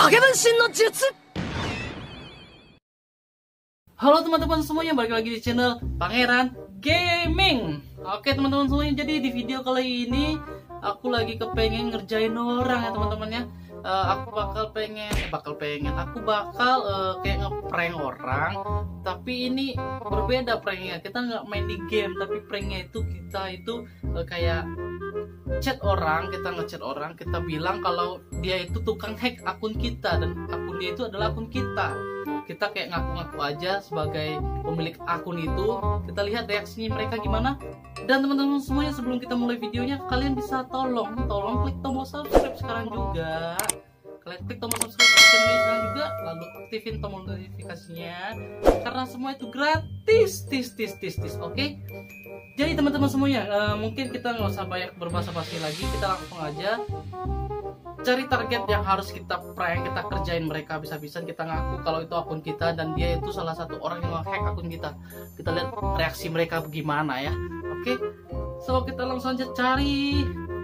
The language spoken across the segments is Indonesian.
影分身の術。 Halo teman-teman semuanya, balik lagi di channel Pangeran Gaming. Oke teman-teman semuanya, jadi di video kali ini aku lagi kepengen ngerjain orang ya teman-teman ya. Aku bakal kayak ngeprank orang, tapi ini berbeda pranknya. Kita nggak main di game, tapi pranknya itu kita kayak chat orang, kita ngechat orang, kita bilang kalau dia itu tukang hack akun kita dan akun dia itu adalah akun kita. Kita kayak ngaku-ngaku aja sebagai pemilik akun itu. Kita lihat reaksinya mereka gimana. Dan teman-teman semuanya, sebelum kita mulai videonya, kalian bisa tolong klik tombol subscribe sekarang juga. Kalian klik tombol subscribe channel ini sekarang juga, lalu aktifin tombol notifikasinya karena semua itu gratis. Oke? Jadi teman-teman semuanya, mungkin kita nggak usah banyak berbasa-basi lagi, kita langsung aja cari target yang harus kita prank, kita kerjain mereka habis-habisan, kita ngaku kalau itu akun kita dan dia itu salah satu orang yang nge-hack akun kita. Kita lihat reaksi mereka bagaimana ya. Oke, so kita langsung aja cari.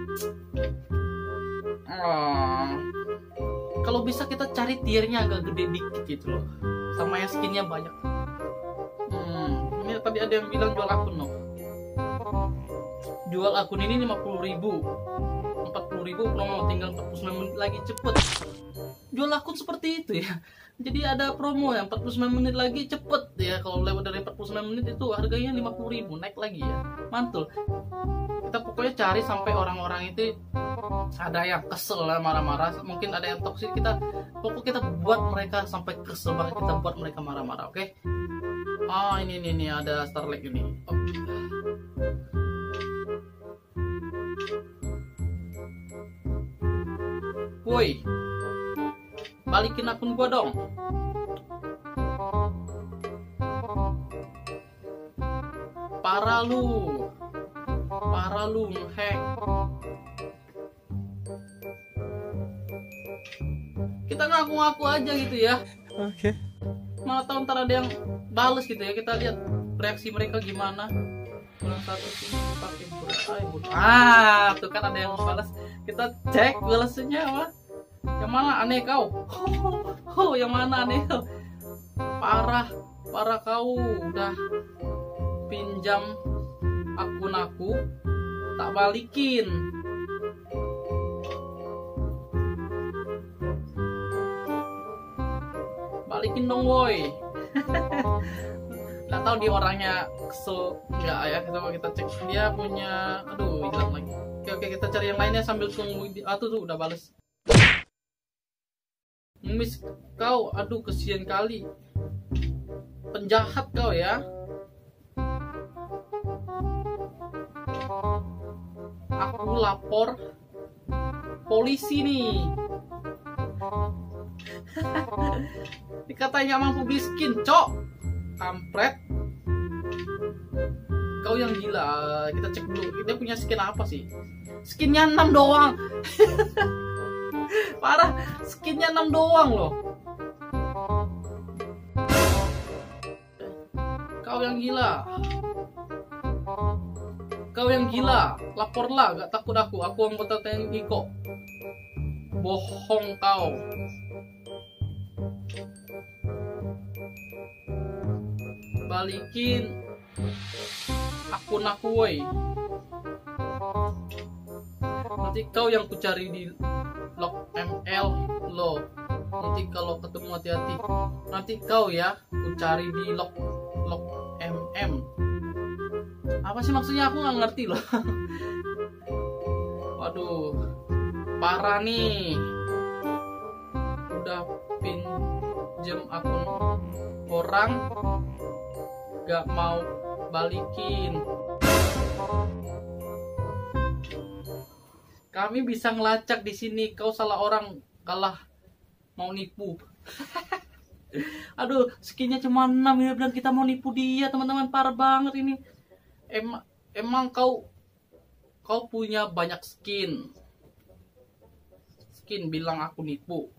Kalau bisa kita cari tiernya agak gede dikit gitu loh, sama yang skinnya banyak. Ini tadi ada yang bilang jual akun loh. Jual akun ini 50.000, 40.000 promo, tinggal 49 menit lagi, cepet. Jual akun seperti itu ya. Jadi ada promo yang 49 menit lagi, cepet ya. Kalau lewat dari 49 menit itu harganya 50.000, naik lagi ya. Mantul. Kita pokoknya cari sampai orang-orang itu ada yang kesel lah, marah-marah. Mungkin ada yang toksik, pokoknya kita buat mereka sampai kesel banget, kita buat mereka marah-marah, oke? Ini ada Starlight ini. Woi, balikin akun gua dong. Parah lu nge-hack. Kita ngaku-ngaku aja gitu ya. Oke. Mana tahu ntar ada yang bales gitu ya. Kita lihat reaksi mereka gimana. Bulan satu sini pakai tuh kan ada yang balas. Kita cek balasnya apa. Yang mana aneh kau? Yang mana aneh kau? Parah kau, udah pinjam akun aku, tak balikin. Balikin dong woi. Nggak tahu dia orangnya kesel nggak ya. Coba kita cek, dia punya, aduh hilang lagi. Oke, kita cari yang lainnya sambil tunggu. Tuh udah bales. Miss kau, aduh kesian kali, penjahat kau ya. Aku lapor polisi nih. Dikatanya mampu beli skin, cok. Kampret. Kau yang gila. Kita cek dulu, dia punya skin apa sih? Skinnya 6 doang. Parah, skinnya 6 doang loh. Kau yang gila. Laporlah, gak takut aku anggota TNI kok. Bohong kau. Balikin akun aku woi. Nanti kau yang kucari di log ML lo. Nanti kalau ketemu hati-hati. Nanti kau ya kucari di log MM. Apa sih maksudnya, aku nggak ngerti loh. Waduh, parah nih. Udah pinjam akun orang, gak mau balikin. Kami bisa ngelacak di sini, kau salah orang, kalah mau nipu. Aduh, skinnya cuma 6 ya, bilang kita mau nipu dia, teman-teman. Parah banget ini. Emang kau punya banyak skin, bilang aku nipu.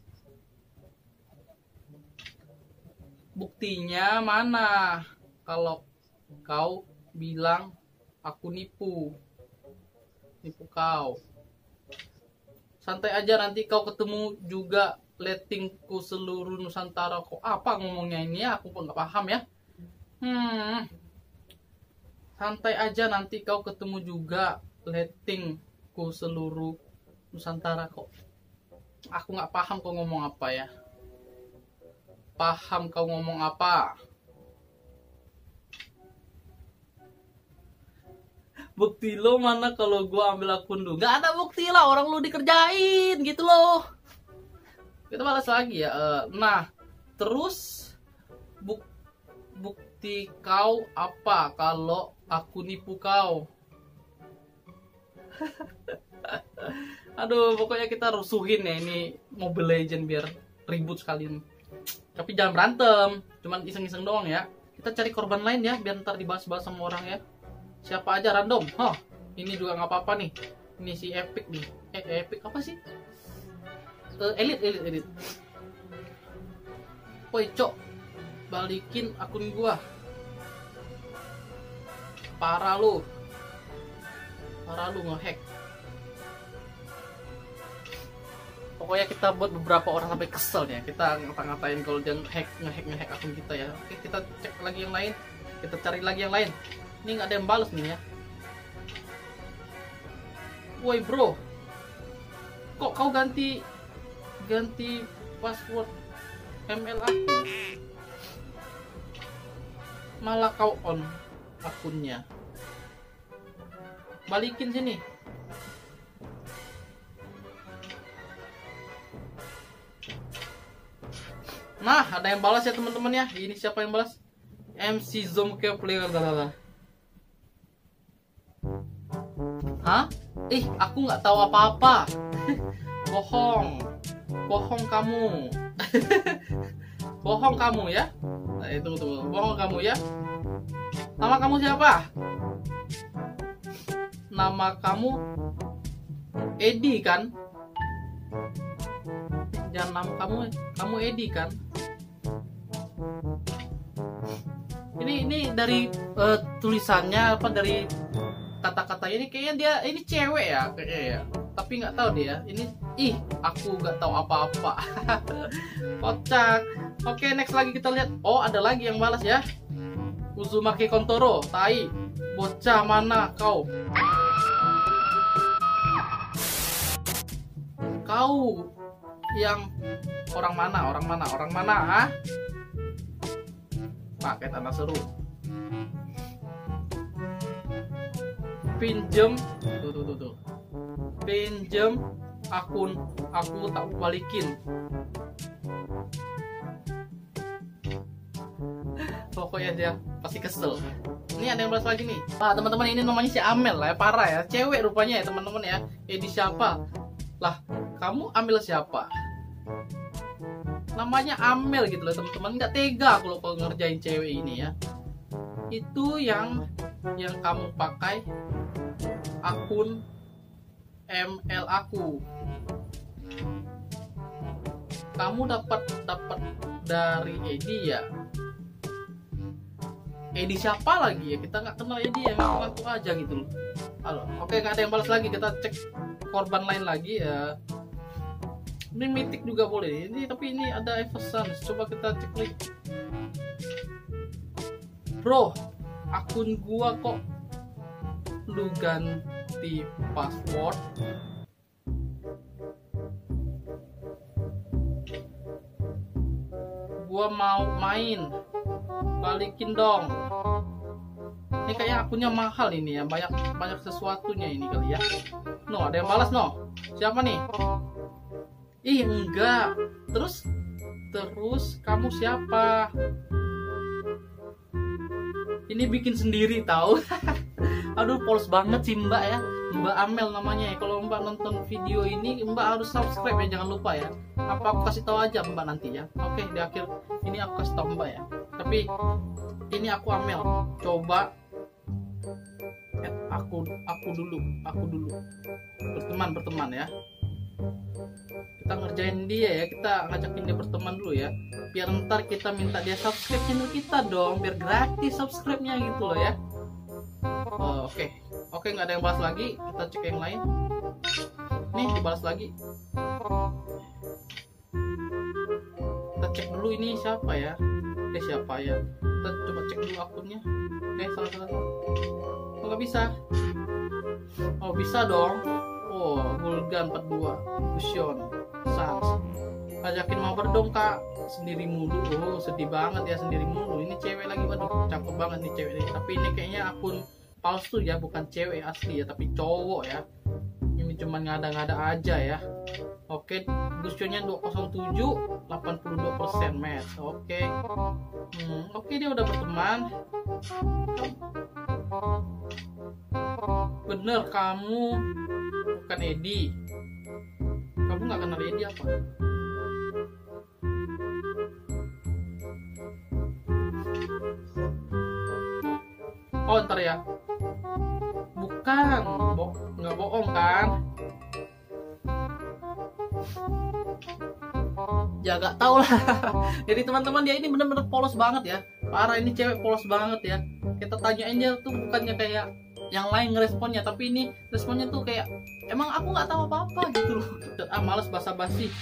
Buktinya mana kalau kau bilang aku nipu kau? Santai aja, nanti kau ketemu juga lettingku seluruh Nusantara. Kok apa ngomongnya ini ya, aku pun nggak paham ya. Santai aja, nanti kau ketemu juga lettingku seluruh Nusantara. Kok aku nggak paham kau ngomong apa ya. Paham kau ngomong apa? Bukti lo mana kalau gua ambil akun lu? Gak ada bukti lah, orang lu dikerjain gitu loh. Kita balas lagi ya. Nah, terus bukti kau apa kalau aku nipu kau? Aduh, pokoknya kita rusuhin ya ini Mobile Legend biar ribut sekalian. Tapi jangan berantem, cuman iseng-iseng doang ya. Kita cari korban lain ya, biar ntar dibahas-bahas sama orang ya. Siapa aja random. Ini juga nggak apa-apa nih. Ini si Epic nih. Epic apa sih? Elite. Woi, Cok. Balikin akun gua. Parah lu ngehack. Pokoknya kita buat beberapa orang sampai kesel ya. Kita ngata-ngatain kalau dia ngehack akun kita ya. Oke, kita cek lagi yang lain. Kita cari lagi yang lain. Ini nggak ada yang balas nih ya. Woi bro, kok kau ganti password ML aku? Malah kau on akunnya. Balikin sini. Nah, ada yang balas ya teman-teman ya. Ini siapa yang balas? MC Zomke Player. Hah? Aku nggak tahu apa-apa. Bohong kamu. Bohong kamu ya. Nah, tunggu. Bohong kamu ya. Nama kamu siapa? Nama kamu Edi kan? Jangan nama kamu Edi kan? Ini dari tulisannya apa, dari kata-katanya ini kayaknya dia ini cewek ya kayaknya ya. Tapi nggak tahu dia. Ini aku nggak tahu apa-apa. Kocak. Oke, next lagi kita lihat. Oh, ada lagi yang balas ya. Uzumaki Kontoro, tai. Bocah mana kau? Kau yang orang mana, ha? Pakai tanda seru. Pinjem, tuh. Pinjem akun aku tak balikin. Pokoknya dia pasti kesel. Ini ada yang balas lagi nih. Teman-teman, ini namanya si Amel lah ya, parah ya. Cewek rupanya ya teman-teman ya. Di siapa? Lah, kamu Amel siapa? Namanya Amel gitu loh teman-teman. Nggak tega kalau ngerjain cewek ini ya. Itu yang kamu pakai akun ML aku. Kamu dapat dari Edi ya. Edi siapa lagi ya? Kita nggak kenal Edi ya, ngaku aja gitu loh. Halo. Oke, nggak ada yang balas lagi. Kita cek korban lain lagi ya. Ini mitik juga boleh. Tapi ini ada Everson. Coba kita cek lagi. Bro, akun gua kok lu ganti password? Gua mau main, balikin dong. Ini kayak akunnya mahal ini ya, banyak sesuatunya ini kali ya. No, ada yang balas no. Siapa nih? Enggak. Terus kamu siapa? Ini bikin sendiri tahu. Aduh, polos banget sih Mbak ya. Mbak Amel namanya ya. Kalau Mbak nonton video ini, Mbak harus subscribe ya, jangan lupa ya. Apa aku kasih tahu aja Mbak nanti ya. Oke, di akhir ini aku kasih tahu Mbak ya. Tapi ini aku Amel. Coba aku dulu. Berteman ya. Kita ngerjain dia ya, kita ngajakin dia berteman dulu ya, biar ntar kita minta dia subscribe channel kita dong, biar gratis subscribe-nya gitu loh ya. Oke, nggak ada yang bahas lagi, kita cek yang lain. Nih dibalas lagi. Kita cek dulu ini siapa ya. Siapa ya. Kita coba cek dulu akunnya. Salah. Oh, nggak bisa. Oh bisa dong. Oh Gulgan 42 Fusion Sans. Ajakin mabar dong kak. Sendiri mulu. Oh sedih banget ya, sendiri mulu. Ini cewek lagi, waduh cakep banget nih cewek ini. Tapi ini kayaknya akun palsu ya, bukan cewek asli ya, tapi cowok ya. Ini cuma ngada-ngada aja ya. Oke, Gusionnya 207, 82% match. Oke. Oke, dia udah berteman. Bener, kamu bukan Edi. Kamu nggak kenal Edi apa? Oh, ntar ya. Bukan, nggak bohong kan? Ya gak tau lah. Jadi teman-teman, dia ini bener-bener polos banget ya. Parah, ini cewek polos banget ya. Kita tanyain dia tuh bukannya kayak yang lain ngeresponnya, tapi ini responnya tuh kayak emang aku nggak tahu apa-apa gitu loh. Males basa-basi.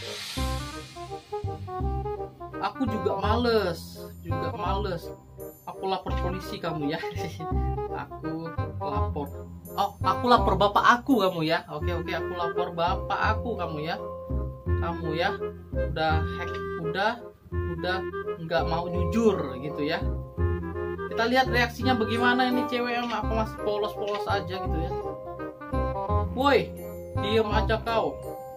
Aku juga males. Aku lapor polisi kamu ya. Aku lapor. Oh, aku lapor bapak aku kamu ya. Oke, aku lapor bapak aku kamu ya. Kamu ya udah hack, udah nggak mau jujur gitu ya. Kita lihat reaksinya bagaimana ini cewek, yang apa masih polos-polos aja gitu ya. Woi, diem aja kau.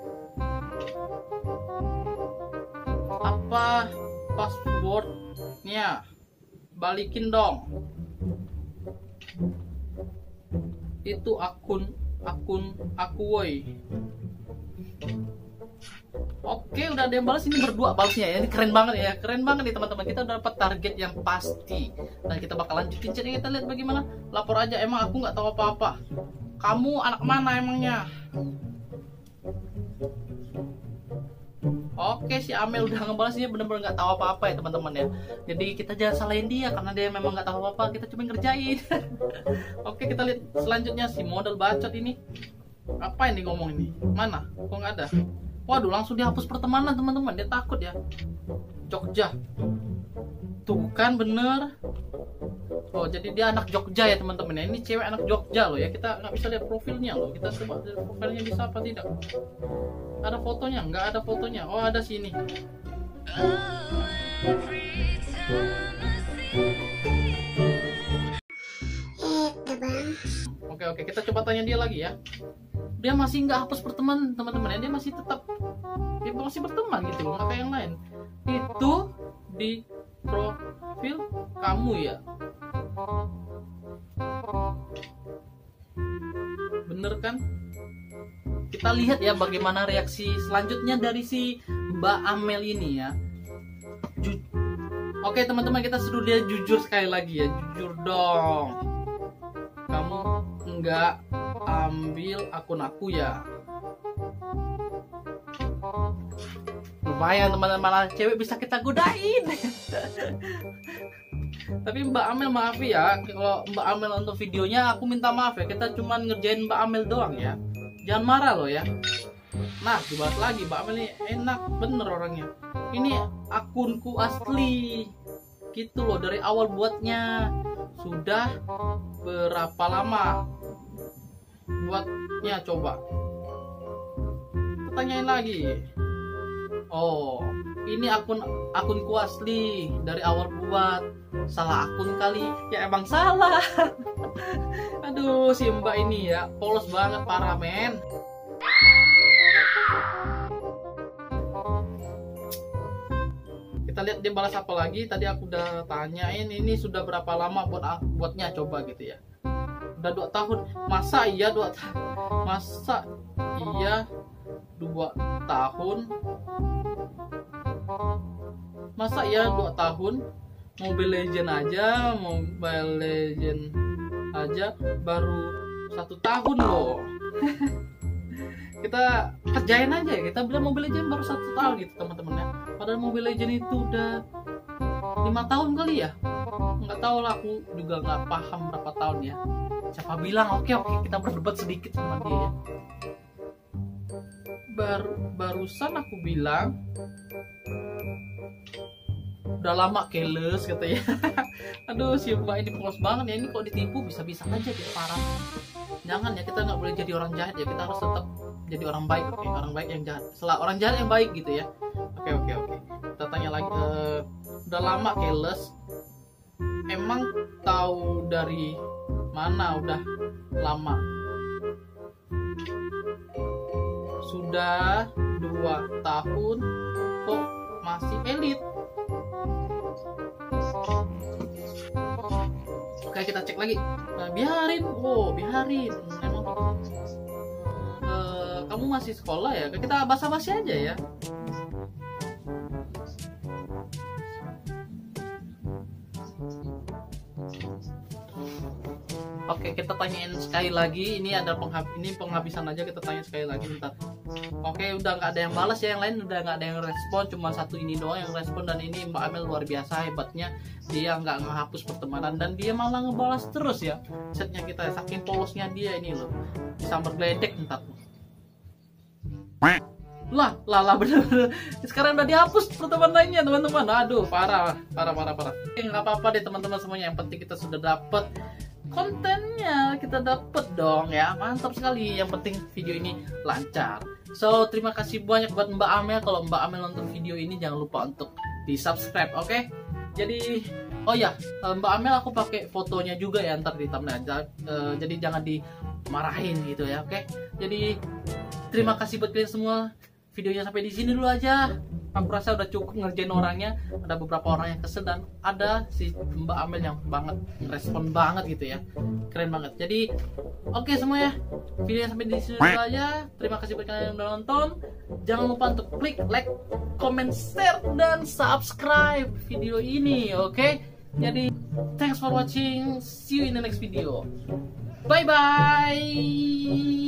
Apa passwordnya? Balikin dong. Itu akun aku woi. Oke, udah ada yang balas, ini berdua balasnya ya. Ini keren banget ya. Keren banget nih teman-teman. Kita udah dapat target yang pasti. Dan kita bakal lanjutin chatnya, kita lihat bagaimana. Lapor aja, emang aku nggak tahu apa-apa. Kamu anak mana emangnya? Oke, si Amel udah ngebalasnya bener-bener nggak tahu apa-apa ya teman-teman ya. Jadi kita jangan salahin dia karena dia memang nggak tahu apa-apa. Kita cuma ngerjain. Oke, kita lihat selanjutnya si model bacot ini. Apa ini ngomong ini? Mana? Kok nggak ada? Waduh, langsung dihapus pertemanan teman-teman. Dia takut ya. Jogja. Tuh kan bener. Oh, jadi dia anak Jogja ya teman-teman ya. Ini cewek anak Jogja loh ya. Kita nggak bisa lihat profilnya loh. Kita coba lihat profilnya bisa apa tidak. Ada fotonya? Nggak ada fotonya. Oh, ada sini. Oke, kita coba tanya dia lagi ya. Dia masih nggak hapus pertemanan teman-teman ya. Dia masih tetap, dia masih berteman gitu loh, nggak kayak yang lain. Itu di profil kamu ya. Bener kan? Kita lihat ya bagaimana reaksi selanjutnya dari si Mbak Amel ini ya. Oke teman-teman, kita suruh dia jujur sekali lagi ya. Jujur dong. Kamu nggak ambil akun aku ya? Lumayan teman-teman, cewek bisa kita godain. Tapi Mbak Amel maaf ya, kalau Mbak Amel nonton videonya aku minta maaf ya. Kita cuma ngerjain Mbak Amel doang ya. Jangan marah loh ya. Nah, dibalas lagi, Mbak Amel ini enak bener orangnya. Ini akunku asli. Gitu loh, dari awal buatnya. Sudah berapa lama buatnya coba? Tanyain lagi. Oh, ini akunku asli dari awal buat. Salah akun kali. Ya emang salah. Aduh, si Mbak ini ya polos banget, parah men. Kita lihat dia balas apa lagi. Tadi aku udah tanyain ini sudah berapa lama buatnya coba gitu ya. Udah 2 tahun. Masa iya 2 tahun? Masa iya 2 tahun? Masa iya 2 tahun? Mobile Legend aja baru 1 tahun loh. Kita kerjain aja ya. Kita bilang Mobile Legend baru 1 tahun gitu teman-teman ya. Padahal Mobile Legend itu udah 5 tahun kali ya. Nggak tahu lah, aku juga nggak paham berapa tahun ya. Siapa bilang? Oke, kita berdebat sedikit sama dia ya. barusan aku bilang udah lama keles katanya. Aduh, si Mbak ini polos banget ya, ini kok ditipu bisa-bisa aja dia parah. Jangan ya, kita nggak boleh jadi orang jahat ya, kita harus tetap jadi orang baik, oke? Orang baik yang jahat, orang jahat yang baik gitu ya. Oke. Kita tanya lagi, udah lama keles, emang tahu dari mana udah lama? Sudah 2 tahun kok masih elit. Oke, kita cek lagi. Biarin. Emang kamu masih sekolah ya? Kita basa-basi aja ya. Oke, kita tanyain sekali lagi. Ini ada penghabisan aja, kita tanya sekali lagi bentar. Oke, udah nggak ada yang balas ya, yang lain udah nggak ada yang respon, cuma satu ini doang yang respon. Dan ini Mbak Amel luar biasa hebatnya, dia nggak ngehapus pertemanan dan dia malah ngebalas terus ya chatnya kita. Saking polosnya dia ini loh, bisa bergeledek ntar. Lah bener-bener sekarang udah dihapus pertemanannya teman-teman. Aduh, parah. Nggak apa-apa deh teman-teman semuanya, yang penting kita sudah dapet kontennya, kita dapet dong ya, mantap sekali. Yang penting video ini lancar. So, terima kasih banyak buat Mbak Amel. Kalau Mbak Amel nonton video ini jangan lupa untuk di subscribe, oke? Jadi, oh ya, Mbak Amel aku pakai fotonya juga ya ntar di thumbnail. Jadi jangan dimarahin gitu ya, oke? Jadi terima kasih buat kalian semua. Videonya sampai di sini dulu aja. Aku rasa udah cukup ngerjain orangnya. Ada beberapa orang yang kesel dan ada si Mbak Amel yang respon banget gitu ya. Keren banget. Jadi oke semua ya. Videonya sampai di sini dulu aja. Terima kasih buat kalian yang udah nonton. Jangan lupa untuk klik like, comment, share dan subscribe video ini, oke? Jadi thanks for watching. See you in the next video. Bye bye.